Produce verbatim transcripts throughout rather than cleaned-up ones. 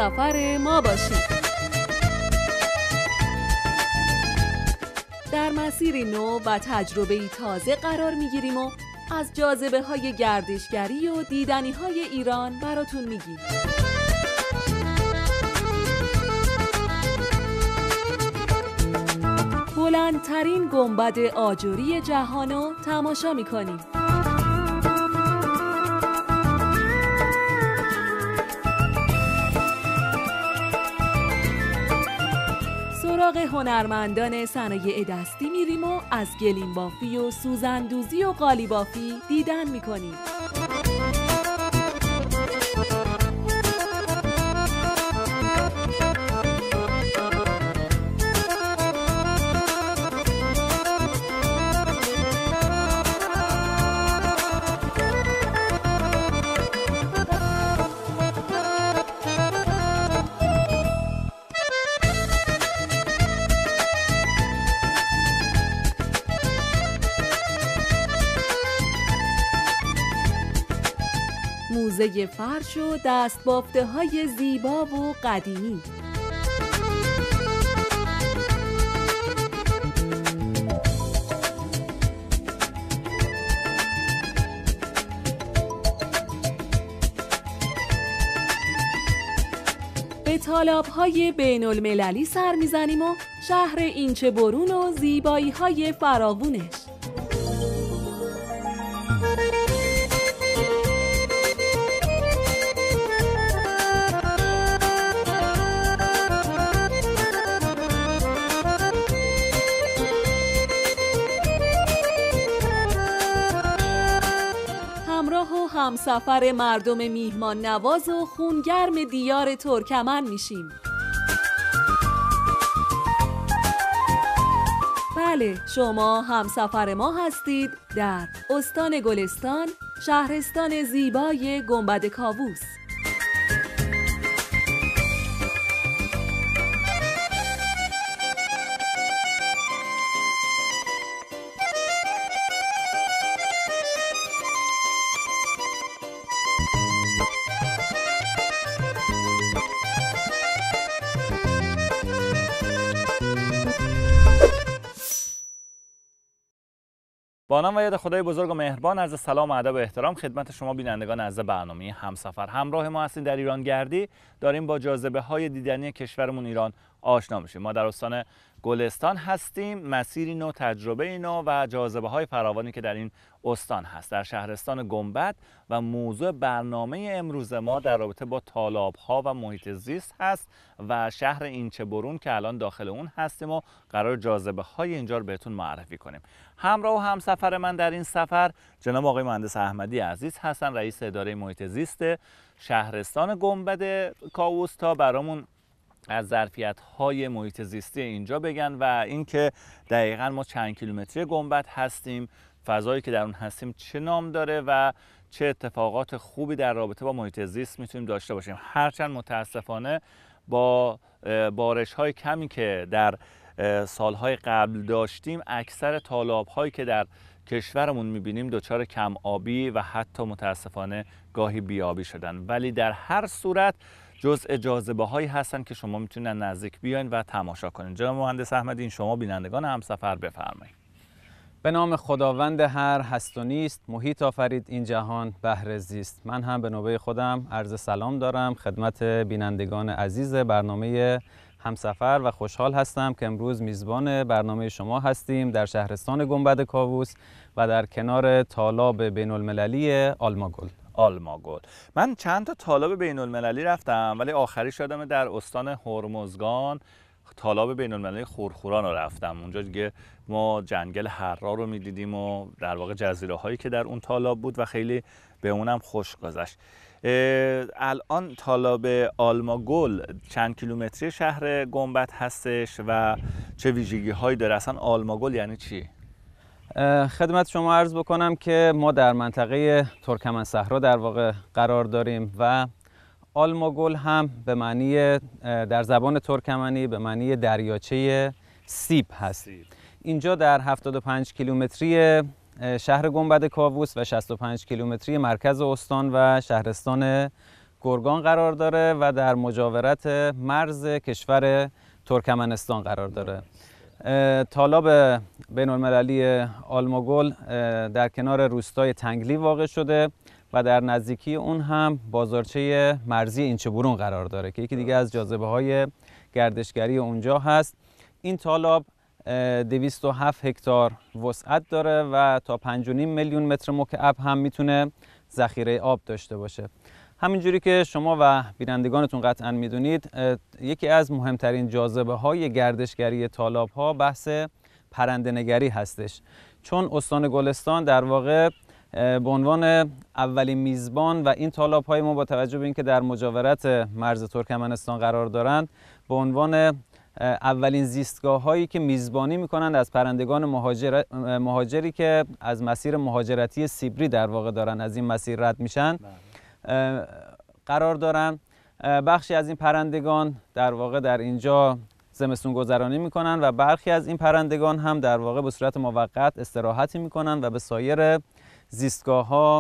همسفر ما باشید. در مسیری نو و تجربه‌ای تازه قرار می‌گیریم و از جاذبه‌های گردشگری و دیدنی‌های ایران براتون میگیم. بلندترین گنبد آجری جهانو تماشا می‌کنیم. سراغ هنرمندان صنایع دستی میریم و از گلیم بافی و سوزندوزی و قالی بافی دیدن میکنیم. موزه فرش و دستبافته های زیبا و قدیمی. به تالاب های بین المللی سر میزنیم و شهر اینچه برون و زیبایی های فراوونش. همسفر مردم میهمان نواز و خونگرم دیار ترکمن میشیم. بله، شما همسفر ما هستید در استان گلستان، شهرستان زیبای گنبد کاووس. با نام و یاد خدای بزرگ و مهربان، عرض سلام و ادب و احترام خدمت شما بینندگان عزیز برنامه همسفر. همراه ما هستین در ایران گردی، داریم با جاذبه های دیدنی کشورمون ایران آشنا میشیم. ما در استان گلستان هستیم، مسیری نو، تجربه نو و جاذبه های فراوانی که در این استان هست، در شهرستان گنبد. و موضوع برنامه امروز ما در رابطه با تالاب ها و محیط زیست هست و شهر اینچه برون که الان داخل اون هستیم و قرار جاذبه های اینجا رو بهتون معرفی کنیم. همراه و همسفر من در این سفر جناب آقای مهندس احمدی عزیز هستن، رئیس اداره محیط زیست شهرستان گنبد کاووس، تا برامون از ظرفیت‌های محیط زیستی اینجا بگن و اینکه دقیقاً ما چند کیلومتری گنبد هستیم، فضایی که در اون هستیم چه نام داره و چه اتفاقات خوبی در رابطه با محیط زیست میتونیم داشته باشیم. هرچند متاسفانه با بارش‌های کمی که در سالهای قبل داشتیم، اکثر تالاب‌هایی که در کشورمون می‌بینیم دچار کم آبی و حتی متاسفانه گاهی بیابی شدن، ولی در هر صورت جزء جاذبه هایی هستن که شما میتونید نزدیک بیاین و تماشا کنین. جناب مهندس احمدی، این شما بینندگان همسفر بفرمایید. به نام خداوند هر هست و نیست، محیط آفرید این جهان بهر زیست. من هم به نوبه خودم عرض سلام دارم خدمت بینندگان عزیز برنامه همسفر و خوشحال هستم که امروز میزبان برنامه شما هستیم در شهرستان گنبد کاووس و در کنار تالاب بین المللی آلماگل. آلماگل. من چند تا تالاب بین المللی رفتم، ولی آخری شدم در استان هرمزگان، تالاب بین المللی خورخوران رو رفتم. اونجا دیگه ما جنگل حرا رو میدیدیم و در واقع جزیره هایی که در اون تالاب بود و خیلی به اونم خوش گذشت. الان تالاب آلماگل چند کیلومتری شهر گنبد هستش و چه ویژگی هایی داره؟ اصلا آلماگل یعنی چی؟ خدمت شما عرض بکنم که ما در منطقه ترکمن صحرا در واقع قرار داریم و آلماگل هم به معنی در زبان ترکمنی به معنی دریاچه سیب هست. سیب. اینجا در هفتاد و پنج کیلومتری شهر گنبد کاووس و شصت و پنج کیلومتری مرکز استان و شهرستان گرگان قرار داره و در مجاورت مرز کشور ترکمنستان قرار داره. تالاب بین المللی آلماگل در کنار روستای تنگلی واقع شده و در نزدیکی اون هم بازارچه مرزی اینچه‌برون قرار داره که یکی دیگه از جاذبه های گردشگری اونجا هست. این تالاب دویست و هفت هکتار وسعت داره و تا پنج و نیم میلیون متر مکعب هم میتونه ذخیره آب داشته باشه. همینجوری که شما و بینندگانتون قطعا میدونید، یکی از مهمترین جاذبه های گردشگری تالاب ها بحث پرنده‌نگری هستش، چون استان گلستان در واقع به عنوان اولین میزبان و این تالاب های ما با توجه به اینکه در مجاورت مرز ترکمنستان قرار دارند، به عنوان اولین زیستگاه هایی که میزبانی میکنند از پرندگان مهاجر... مهاجری که از مسیر مهاجرتی سیبری در واقع دارن از این مسیر رد میشن قرار دارن. بخشی از این پرندگان در واقع در اینجا زمستون گذرانی میکنن و برخی از این پرندگان هم در واقع به صورت موقت استراحتی میکنن و به سایر زیستگاه ها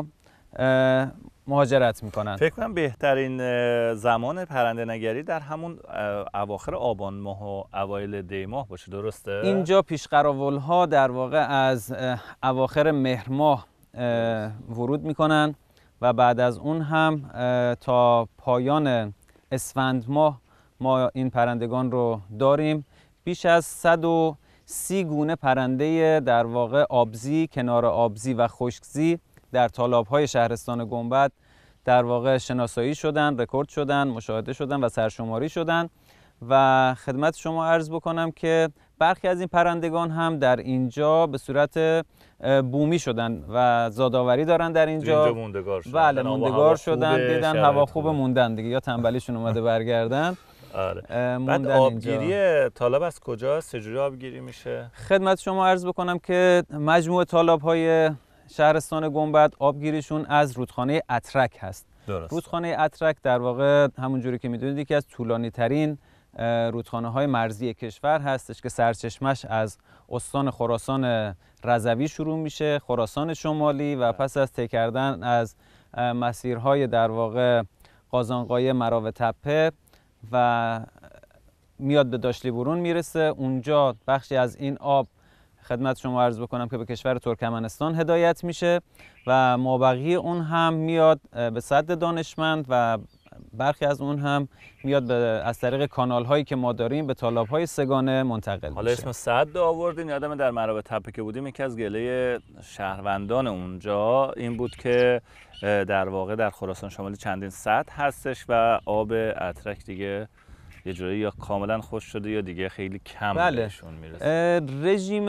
مهاجرت میکنن. فکر کنم بهترین زمان پرنده نگری در همون اواخر آبان ماه و اوایل دی ماه باشه، درسته؟ اینجا پیشقراول ها در واقع از اواخر مهر ماه ورود میکنن و بعد از اون هم تا پایان اسفند ماه ما این پرندگان رو داریم. بیش از صد و سی گونه پرنده در واقع آبزی، کنار آبزی و خشکزی در تالاب‌های شهرستان گنبد در واقع شناسایی شدن، رکورد شدن، مشاهده شدن و سرشماری شدن و خدمت شما عرض بکنم که برخی از این پرندگان هم در اینجا به صورت بومی شدن و زادآوری دارن در اینجا. اینجا موندگار شدن. بله موندگار شدن، دیدن هوا خوب موندن دیگه، یا تنبلیشون اومده برگردن. آره. بعد آبگیری تالاب از کجاست؟ چجوری آبگیری میشه؟ خدمت شما عرض بکنم که مجموع تالاب‌های شهرستان گنبد آبگیریشون از رودخانه اترک هست. درست. رودخانه اترک در واقع همونجوری که میدونید یکی از طولانی ترین رودخانه های مرزی کشور هستش که سرچشمش از استان خراسان رضوی شروع میشه، خراسان شمالی، و پس از طی کردن از مسیرهای در واقع قازانقایه، مراو تپه و میاد به داشلی برون میرسه. اونجا بخشی از این آب خدمت شما عرض بکنم که به کشور ترکمنستان هدایت میشه و مابقی اون هم میاد به سد دانشمند و برخی از اون هم میاد به از طریق کانال هایی که ما داریم به تالاب های سگانه منتقل حالا میشه. اسم سد آوردین، یادم در مراو تپه که بودیم یکی از گله شهروندان اونجا این بود که در واقع در خراسان شمالی چندین سد هستش و آب اترک دیگه یه جوری یا کاملا خوش شده یا دیگه خیلی کم بله. بهشون میرسه. رژیم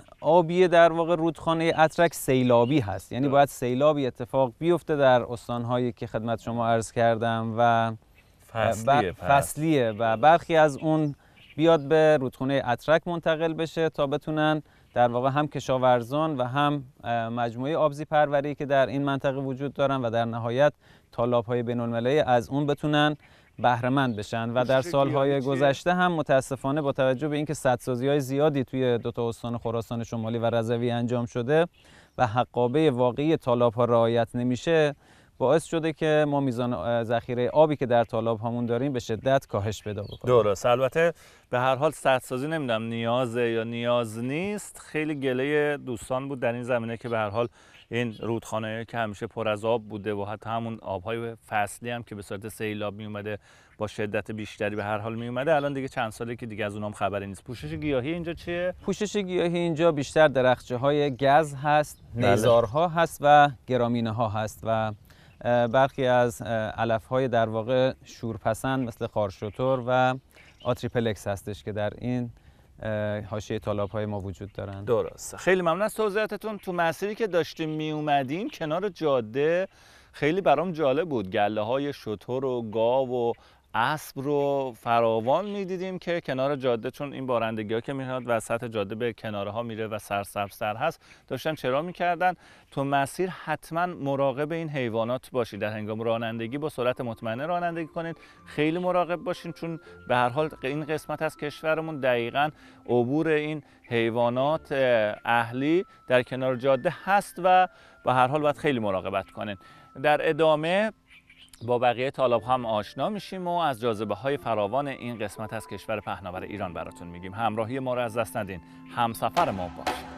آبی در واقع رودخانه اترک سیلابی هست، یعنی باید سیلابی اتفاق بیفته در استانهایی که خدمت شما عرض کردم و فصلیه, فصلیه و برخی از اون بیاد به رودخانه اترک منتقل بشه تا بتونن در واقع هم کشاورزان و هم مجموعه آبزی پروری که در این منطقه وجود دارن و در نهایت تالاب‌های بین‌المللی از اون بتونن بهره مند بشن. و در سالهای گذشته هم متاسفانه با توجه به اینکه سدسازی‌های زیادی توی دو تا استان خراسان شمالی و رضوی انجام شده و حقابه واقعی تالاب‌ها رعایت نمیشه، باعث شده که ما میزان ذخیره آبی که در تالاب هامون داریم به شدت کاهش پیدا بکنه. درست. البته به هر حال سدسازی نمیدونم نیازه یا نیاز نیست، خیلی گله دوستان بود در این زمینه که به هر حال این رودخانه که همیشه پر از آب بوده و حتی همون آبهای فصلی هم که به صورت سیلاب می اومده با شدت بیشتری به هر حال می اومده، الان دیگه چند ساله که دیگه از اونام خبری نیست. پوشش گیاهی اینجا چیه؟ پوشش گیاهی اینجا بیشتر درختچه های گز هست، نیزارها هست و گرامینه ها هست و برخی از علف های در واقع شورپسند مثل خارشتر و آتریپلکس هستش که در این حاشیه تالاب های ما وجود دارن. درست. خیلی ممنون از توضیحاتتون. تو مسیری که داشتیم می اومدیم کنار جاده خیلی برام جالب بود، گله های شتر و گاو و اسب رو فراوان میدیدیم که کنار جاده، چون این بارندگی ها که میاد وسط جاده به کناره ها میره و سرسبزتر هست، داشتن چرا میکردن. تو مسیر حتما مراقب این حیوانات باشید، در هنگام رانندگی با سرعت مطمئنه رانندگی کنید، خیلی مراقب باشین، چون به هر حال این قسمت از کشورمون دقیقاً عبور این حیوانات اهلی در کنار جاده هست و به هر حال باید خیلی مراقبت کنین. در ادامه با بقیه طالاب هم آشنا میشیم و از جاذبه های فراوان این قسمت از کشور پهناور ایران براتون میگیم. همراهی ما رو از دست ندین، همسفر ما باشید.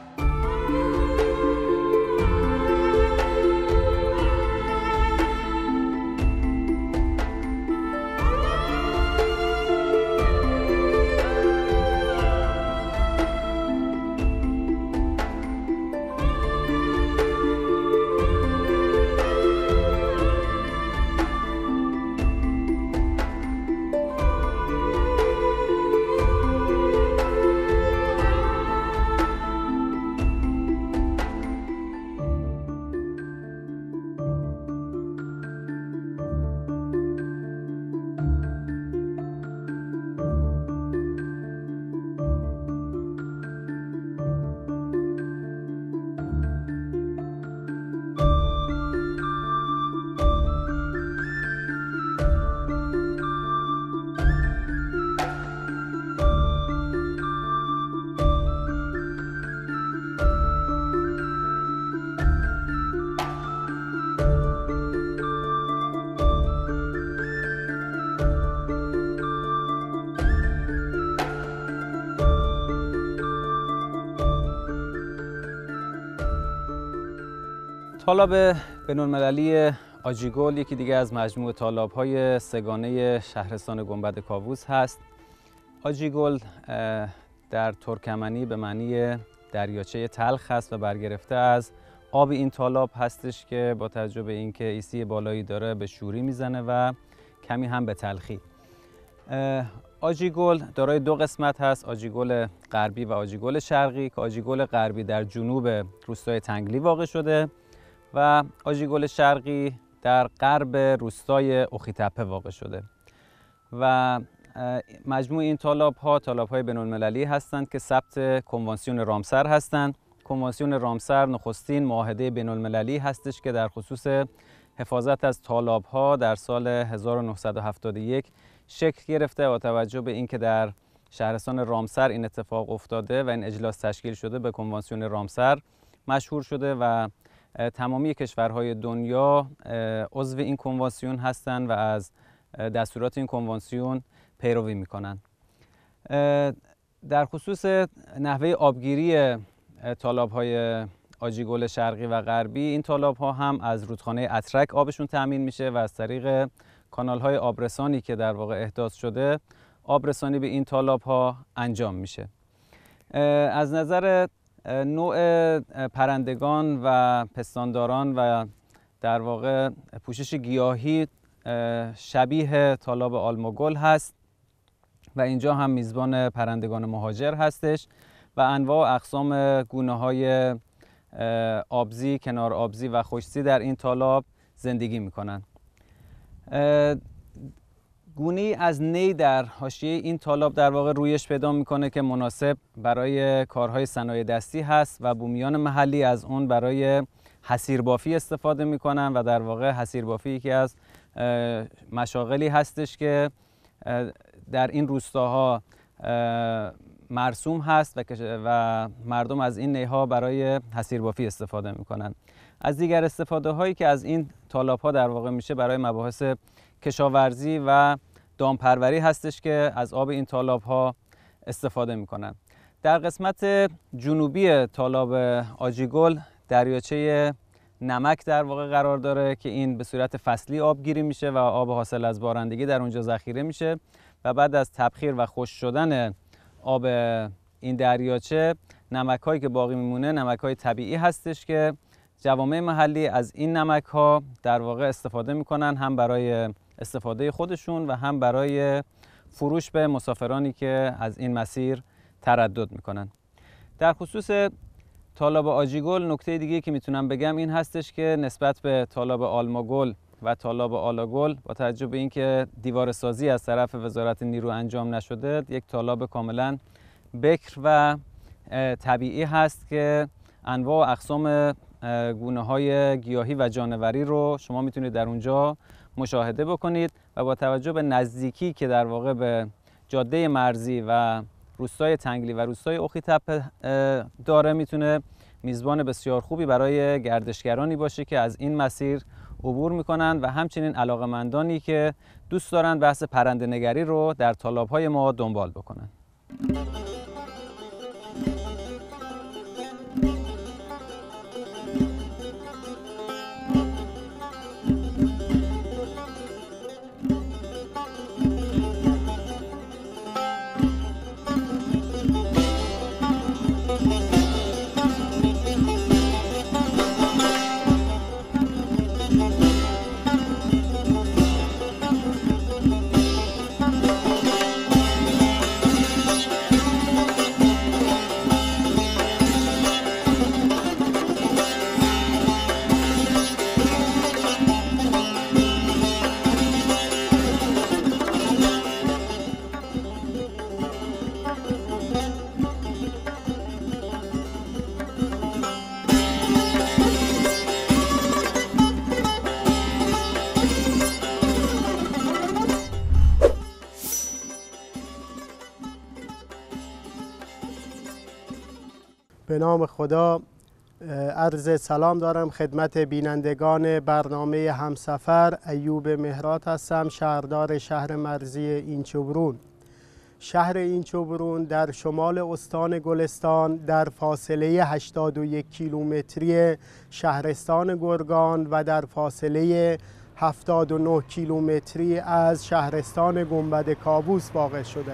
طالاب بین‌المللی آجیگل یکی دیگه از مجموعه طالاب‌های سه‌گانه شهرستان گنبد کاووس هست. آجیگل در ترکمنی به معنی دریاچه تلخ است و برگرفته از آب این طالاب هستش که با توجه به اینکه ایسی بالایی داره به شوری میزنه و کمی هم به تلخی. آجیگل دارای دو قسمت هست، آجیگل غربی و آجیگل شرقی که آجیگل غربی در جنوب روستای تنگلی واقع شده و آجیگل شرقی در غرب روستای اخی‌تپه واقع شده و مجموع این طالاب ها طالاب های بین‌المللی هستند که ثبت کنوانسیون رامسر هستند. کنوانسیون رامسر نخستین معاهده بین‌المللی هستش که در خصوص حفاظت از طالاب ها در سال هزار و نهصد و هفتاد و یک شکل گرفته و توجه به اینکه در شهرستان رامسر این اتفاق افتاده و این اجلاس تشکیل شده به کنوانسیون رامسر مشهور شده و تمامی کشورهای دنیا عضو این کنوانسیون هستند و از دستورات این کنوانسیون پیروی میکنن. در خصوص نحوه آبگیری طالاب‌های آجیگل شرقی و غربی، این طالاب‌ها هم از رودخانه اترک آبشون تامین میشه و از طریق کانال‌های آبرسانی که در واقع احداث شده آبرسانی به این طالاب‌ها انجام میشه. از نظر نوع پرندگان و پستانداران و در واقع پوشش گیاهی شبیه طالاب آلماگل هست و اینجا هم میزبان پرندگان مهاجر هستش و انواع و اقسام گونه‌های آبزی، کنار آبزی و خشک‌زی در این طالاب زندگی میکنن. گونه‌ای از نی در حاشیه این طالاب در واقع رویش پیدا میکنه که مناسب برای کارهای صنایع دستی هست و بومیان محلی از اون برای حصیربافی استفاده میکنن و در واقع حصیربافی یکی از مشاغلی هستش که در این روستاها مرسوم هست و و مردم از این نیها برای حصیربافی استفاده میکنن. از دیگر استفاده هایی که از این طالاب ها در واقع میشه برای مباحث کشاورزی و دامپروری هستش که از آب این طالاب ها استفاده میکنن. در قسمت جنوبی طالاب آجیگل دریاچه نمک در واقع قرار داره که این به صورت فصلی آبگیری میشه و آب حاصل از بارندگی در اونجا ذخیره میشه و بعد از تبخیر و خشک شدن آب این دریاچه نمک هایی که باقی میمونه نمک های طبیعی هستش که جوامع محلی از این نمک ها در واقع استفاده میکنن، هم برای استفاده خودشون و هم برای فروش به مسافرانی که از این مسیر تردد میکنن. در خصوص طالاب آجیگل نکته دیگه که میتونم بگم این هستش که نسبت به طالاب آلماگل و طالاب آلاگل با توجه به اینکه دیوار سازی از طرف وزارت نیرو انجام نشده، یک طالاب کاملا بکر و طبیعی هست که انواع و اقسام گونه‌های گیاهی و جانوری رو شما میتونید در اونجا مشاهده بکنید و با توجه به نزدیکی که در واقع به جاده مرزی و روستای تنگلی و روستای اخی‌تپه داره میتونه میزبان بسیار خوبی برای گردشگرانی باشه که از این مسیر عبور میکنند و همچنین علاقه‌مندانی که دوست دارند بحث پرنده‌نگری رو در تالاب‌های ما دنبال بکنند. به نام خدا، عرض سلام دارم خدمت بینندگان برنامه همسفر. ایوب مهرات هستم، شهردار شهر مرزی اینچوبرون. شهر اینچوبرون در شمال استان گلستان در فاصله هشتاد و یک کیلومتری شهرستان گرگان و در فاصله هفتاد و نه کیلومتری از شهرستان گنبد کاووس واقع شده.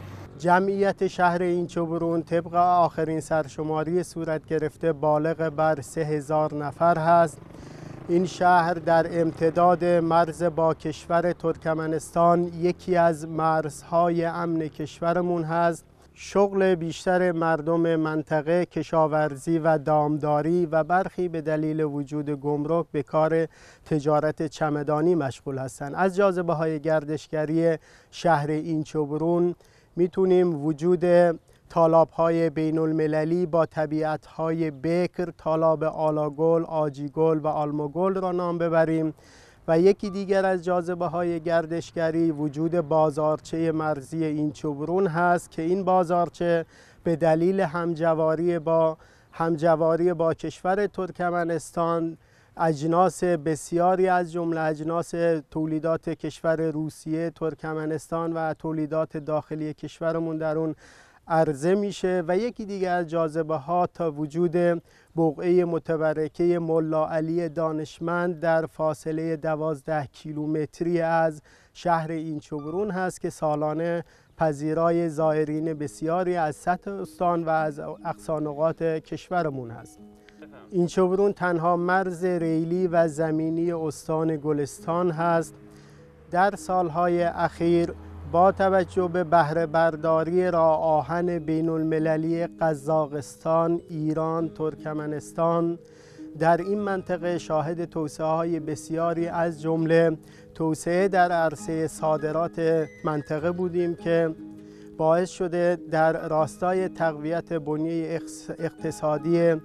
جمعیت شهر اینچوبرون طبق آخرین سرشماری صورت گرفته بالغ بر سه هزار نفر هست. این شهر در امتداد مرز با کشور ترکمنستان یکی از مرزهای امن کشورمون هست. شغل بیشتر مردم منطقه کشاورزی و دامداری و برخی به دلیل وجود گمرک به کار تجارت چمدانی مشغول هستند. از جاذبه‌های گردشگری شهر اینچوبرون میتونیم وجود تالاب‌های بین المللی با طبیعت‌های بکر، تالاب آلاگل، آجیگل و آلموگل را نام ببریم و یکی دیگر از جاذبه‌های گردشگری وجود بازارچه مرزی اینچوبرون هست که این بازارچه به دلیل همجواری با همجواری با کشور ترکمنستان اجناس بسیاری از جمله اجناس تولیدات کشور روسیه، ترکمنستان و تولیدات داخلی کشورمون در اون عرضه میشه و یکی دیگه از جاذبه ها تا وجود بقعه متبرکه ملا علی دانشمند در فاصله دوازده کیلومتری از شهر اینچوبرون هست که سالانه پذیرای زائرین بسیاری از سطح استان و از اقصا نقاط کشورمون هست. اینچوبرون تنها مرز ریلی و زمینی استان گلستان هست. در سالهای اخیر با توجه به بهره برداری راه آهن بین المللی قزاقستان، ایران، ترکمنستان در این منطقه شاهد توسعه های بسیاری از جمله توسعه در عرصه صادرات منطقه بودیم که باعث شده در راستای تقویت بنیه اقتصادی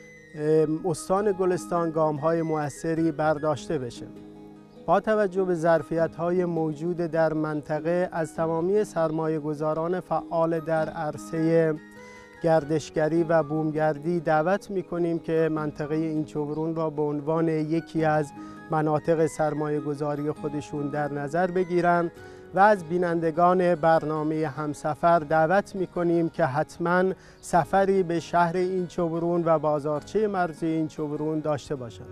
استان گلستان گام‌های مؤثری برداشته بشه. با توجه به ظرفیت‌های موجود در منطقه از تمامی سرمایه‌گذاران فعال در عرصه گردشگری و بومگردی دعوت می‌کنیم که منطقه اینچوبرون را به عنوان یکی از مناطق سرمایه‌گذاری خودشون در نظر بگیرند و از بینندگان برنامه همسفر دعوت می‌کنیم که حتماً سفری به شهر اینچوبرون و بازارچه مرزی اینچوبرون داشته باشند.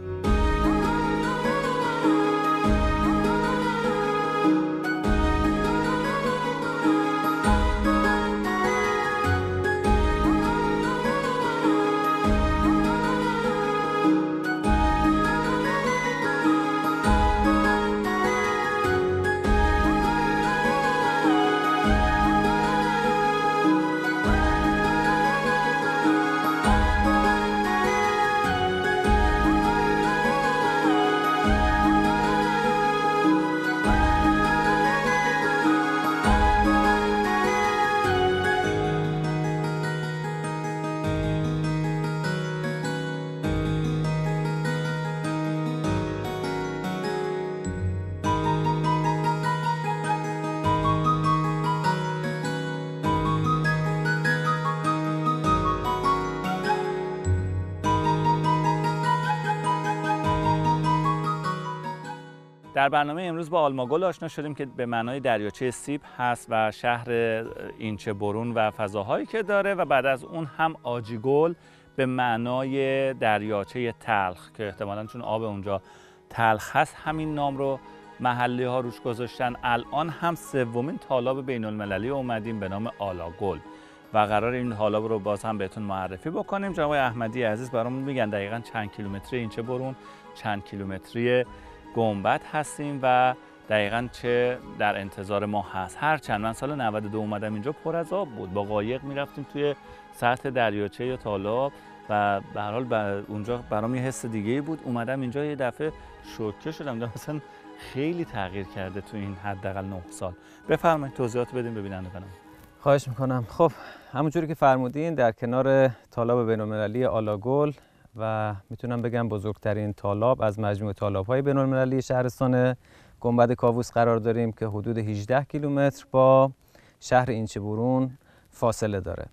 در برنامه امروز با آلماگل آشنا شدیم که به معنای دریاچه سیب هست و شهر اینچه برون و فضاهایی که داره، و بعد از اون هم آجیگل به معنای دریاچه تلخ که احتمالاً چون آب اونجا تلخ هست همین نام رو محلی ها روش گذاشتن. الان هم سومین تالاب بین المللی اومدیم به نام آلاگل و قرار این تالاب رو باز هم بهتون معرفی بکنیم. جناب احمدی عزیز برامون میگن دقیقاً چند کیلومتری اینچه برون، چند کیلومتری گنبد هستیم و دقیقاً چه در انتظار ما هست. هرچند من سال نود و دو اومدم اینجا پر از آب بود، با قایق میرفتیم توی سطح دریاچه یا تالاب و به هر حال اونجا برام یه حس دیگه‌ای بود. اومدم اینجا یه دفعه شوکه شدم، مثلا خیلی تغییر کرده تو این حداقل نه سال. بفرمایید توضیحات بدیم ببینندگانم. خواهش میکنم. خب همونجوری که فرمودین در کنار تالاب بین‌المللی آلاگل و میتونم بگم بزرگترین تالاب از مجموعه تالاب‌های بین‌المللی شهرستان گنبد کاووس قرار داریم که حدود هجده کیلومتر با شهر اینچه برون فاصله داره.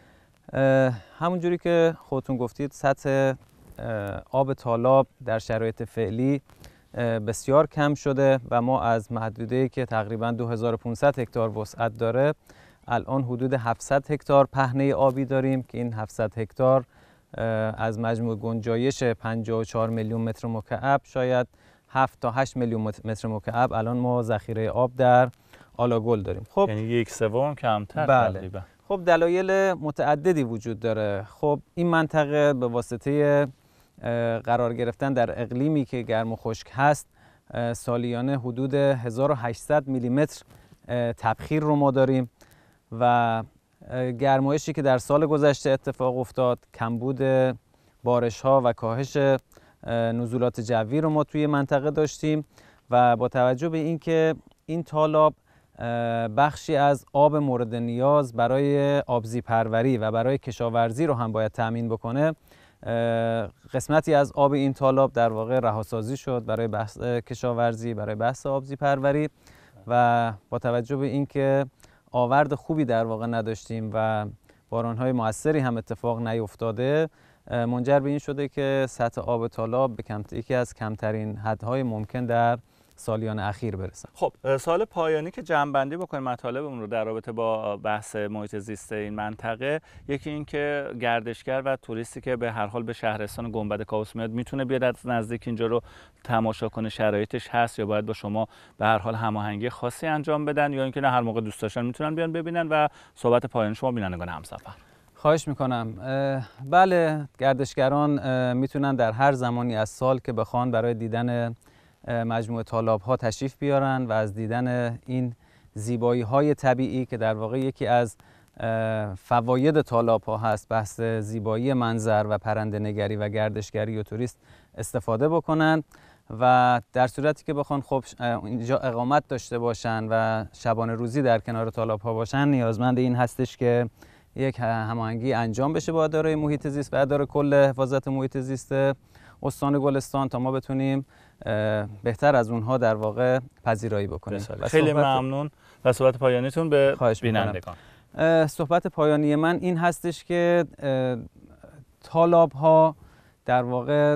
همونجوری که خودتون گفتید سطح آب تالاب در شرایط فعلی بسیار کم شده و ما از محدوده‌ای که تقریباً دو هزار و پانصد هکتار وسعت داره الان حدود هفتصد هکتار پهنه آبی داریم که این هفتصد هکتار از مجموع گنجایش پنجاه و چهار میلیون متر مکعب شاید هفت تا هشت میلیون متر مکعب الان ما ذخیره آب در آلاگل داریم. خب یعنی یک سوم کمتر بله. تقریبا. خب دلایل متعددی وجود داره. خب این منطقه به واسطه قرار گرفتن در اقلیمی که گرم و خشک هست سالیانه حدود هزار و هشتصد میلیمتر تبخیر رو ما داریم و گرمایشی که در سال گذشته اتفاق افتاد، کمبود بارش ها و کاهش نزولات جوی رو ما توی منطقه داشتیم و با توجه به اینکه این تالاب بخشی از آب مورد نیاز برای آبزی پروری و برای کشاورزی رو هم باید تأمین بکنه، قسمتی از آب این تالاب در واقع رهاسازی شد برای بحث کشاورزی، برای بحث آبزی پروری و با توجه به اینکه آورد خوبی در واقع نداشتیم و باران‌های موثری هم اتفاق نیفتاده، منجر به این شده که سطح آب تالاب به کمتر یکی از کمترین حدهای ممکن در سالیان اخیر برسه. خب سال پایانی که جمع‌بندی بکنیم مطالبمون رو در رابطه با بحث محیط زیست این منطقه، یکی این که گردشگر و توریستی که به هر حال به شهرستان گنبد کاووس میاد میتونه بیاد از نزدیک اینجا رو تماشا کنه، شرایطش هست یا باید با شما به هر حال هماهنگی خاصی انجام بدن یا اینکه نه هر موقع دوست داشتن میتونن بیان ببینن و صحبت پایانی شما بینندگان همسفر؟ خواهش میکنم. بله، گردشگران میتونن در هر زمانی از سال که بخوان برای دیدن مجموعه تالاب ها تشریف بیارن و از دیدن این زیبایی های طبیعی که در واقع یکی از فواید تالاب ها هست، بحث زیبایی منظر و پرنده نگری و گردشگری و توریست استفاده بکنن و در صورتی که بخوان خب اینجا اقامت داشته باشن و شبانه روزی در کنار تالاب ها باشن، نیازمند این هستش که یک هماهنگی انجام بشه با اداره محیط زیست و اداره کل حفاظت محیط زیست استان گلستان تا ما بتونیم بهتر از اونها در واقع پذیرایی بکنیم. خیلی ممنون و صحبت پایانیتون به بینندگان. صحبت پایانی من این هستش که تالاب ها در واقع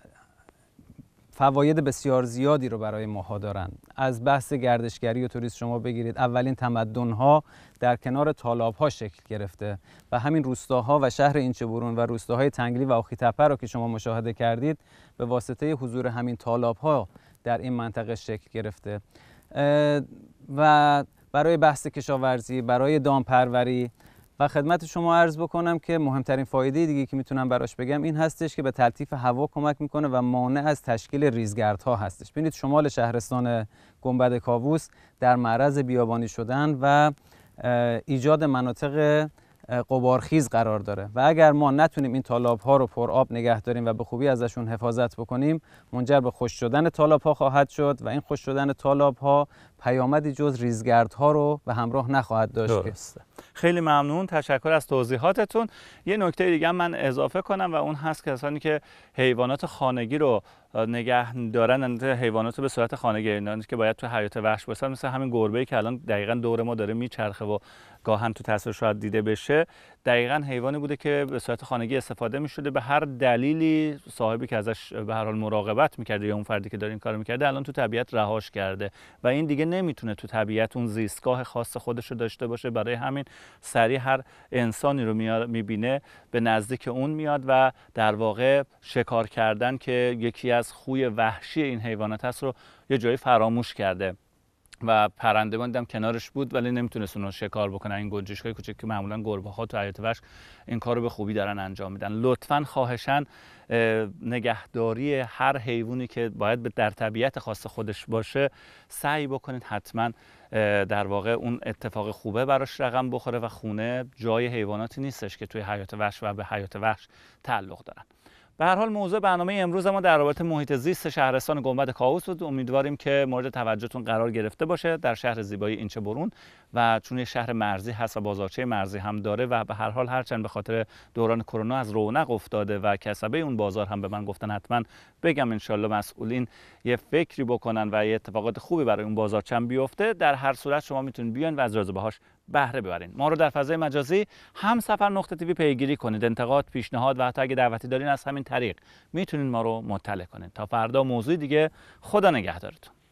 فواید بسیار زیادی رو برای ماها دارن. از بحث گردشگری و توریست شما بگیرید، اولین تمدن ها در کنار تالاب ها شکل گرفته و همین روستاها و شهر اینچه برون و روستاهای تنگلی و آخی‌تپه رو که شما مشاهده کردید به واسطه حضور همین تالاب ها در این منطقه شکل گرفته و برای بحث کشاورزی، برای دامپروری و خدمت شما عرض بکنم که مهمترین فایده دیگه که میتونم براش بگم این هستش که به تلطیف هوا کمک میکنه و مانع از تشکیل ریزگردها هستش. ببینید شمال شهرستان گنبد کاووس در معرض بیابانی شدن و ایجاد مناطق غبارخیز قرار داره و اگر ما نتونیم این تالاب ها رو پر آب نگه داریم و به خوبی ازشون حفاظت بکنیم، منجر به خشک شدن تالاب ها خواهد شد و این خشک شدن تالاب ها پیامدی جز ریزگردها رو به همراه نخواهد داشت. درسته. خیلی ممنون، تشکر از توضیحاتتون. یه نکته دیگه من اضافه کنم و اون هست کسانی که حیوانات خانگی رو نگه دارن حیوانات به صورت خانگی که باید تو حیات وحش باشن، مثل همین گربه‌ای که الان دقیقاً دور ما داره میچرخه و گاهن تو تصویر شاید دیده بشه، دقیقاً حیوانی بوده که به صورت خانگی استفاده می‌شده. به هر دلیلی صاحبی که ازش به هر حال مراقبت می‌کرده یا اون فردی که داره این کارو می‌کرده الان تو طبیعت رهاش کرده و این دیگه نمیتونه تو طبیعت اون زیستگاه خاص خودش رو داشته باشه. برای همین سریع هر انسانی رو می‌بینه به نزدیک اون میاد و در واقع شکار کردن که یکی از خوی وحشی این حیوانات هست رو یه جایی فراموش کرده و پرندگان دیدم کنارش بود ولی نمیتونست اون رو شکار بکنه. این گنجشکای کوچیک که معمولا گربه‌ها تو حیات وحش این کارو به خوبی دارن انجام میدن. لطفاً خواهشاً نگهداری هر حیوانی که باید در طبیعت خاص خودش باشه سعی بکنید حتما در واقع اون اتفاق خوبه براش رقم بخوره و خونه جای حیواناتی نیستش که توی حیات وحش و به حیات وحش تعلق دارن. به هر حال موضوع برنامه امروز ما در رابطه محیط زیست شهرستان گنبد کاووس بود. امیدواریم که مورد توجهتون قرار گرفته باشه در شهر زیبای اینچه برون و چون یه شهر مرزی هست و بازارچه مرزی هم داره و به هر حال هرچند به خاطر دوران کرونا از رونق افتاده و کسبه اون بازار هم به من گفتن حتما بگم انشالله مسئولین یه فکری بکنن و یه اتفاقات خوبی برای اون بازارچه بیفته. در هر صورت شما میتونید بیاین و از جاذبه‌هاش بهره ببرین. ما رو در فضای مجازی همسفر نقطه تیوی پیگیری کنید. انتقاد، پیشنهاد و حتی اگه دعوتی دارین از همین طریق میتونید ما رو مطلع کنید. تا فردا موضوع دیگه، خدا نگهدارتون.